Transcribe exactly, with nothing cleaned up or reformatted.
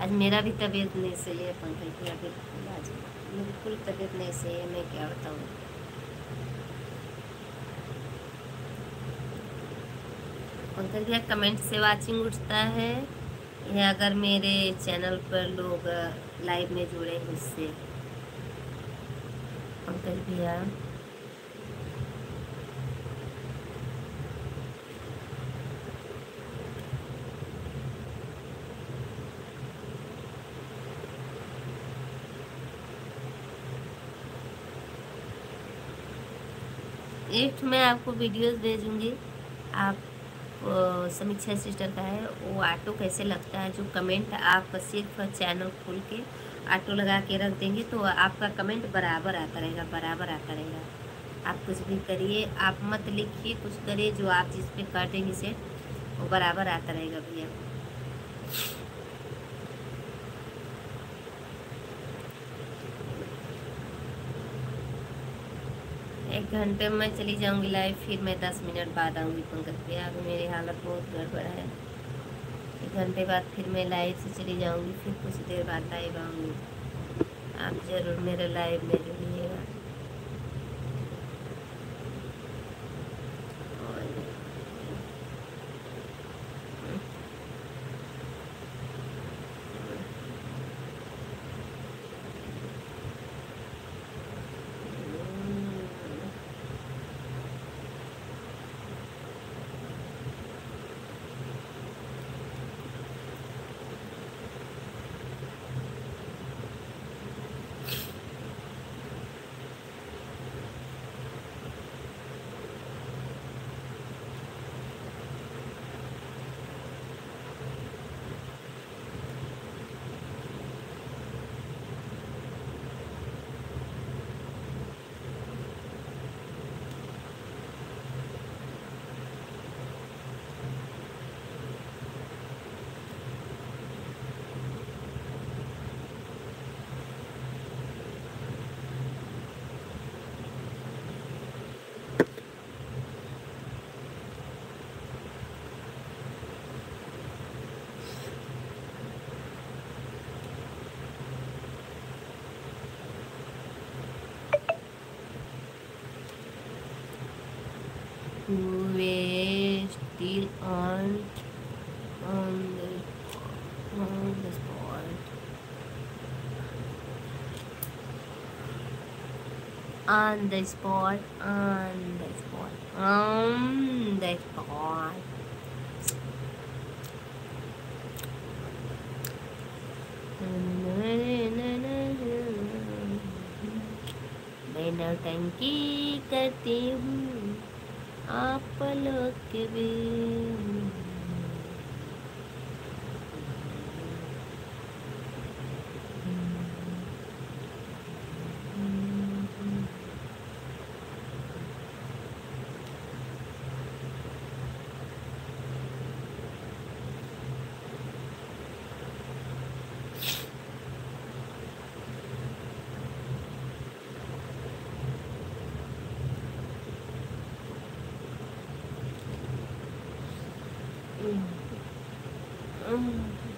आज मेरा भी तबीयत नहीं सही है पंकज भैया, बिल्कुल आज बिल्कुल तबीयत नहीं सही है, मैं क्या बताऊँ। पंकज भैया कमेंट से वाचिंग उठता है या अगर मेरे चैनल पर लोग लाइव में जुड़े उससे। पंकज भैया एक मैं आपको वीडियोस भेजूंगी, आप अ, समीक्षा सिस्टर का है वो ऑटो कैसे लगता है, जो कमेंट आप सिर्फ चैनल खोल के ऑटो लगा के रख देंगे तो आपका कमेंट बराबर आता रहेगा, बराबर आता रहेगा। आप कुछ भी करिए, आप मत लिखिए, कुछ करिए, जो आप जिस पे कर देंगे से वो बराबर आता रहेगा भैया। एक घंटे में चली जाऊंगी लाइव, फिर मैं दस मिनट बाद आऊँगी पंकज भैया, अभी मेरी हालत बहुत गड़बड़ है। एक घंटे बाद फिर मैं लाइव से चली जाऊंगी, फिर कुछ देर बाद लाइव आऊँगी। आप ज़रूर मेरे लाइव में जुड़िएगा। We're still on on the on the spot. On the spot, on the spot, on the spot. मैं नौटंकी करती हूँ आप लोग के भी। Mm.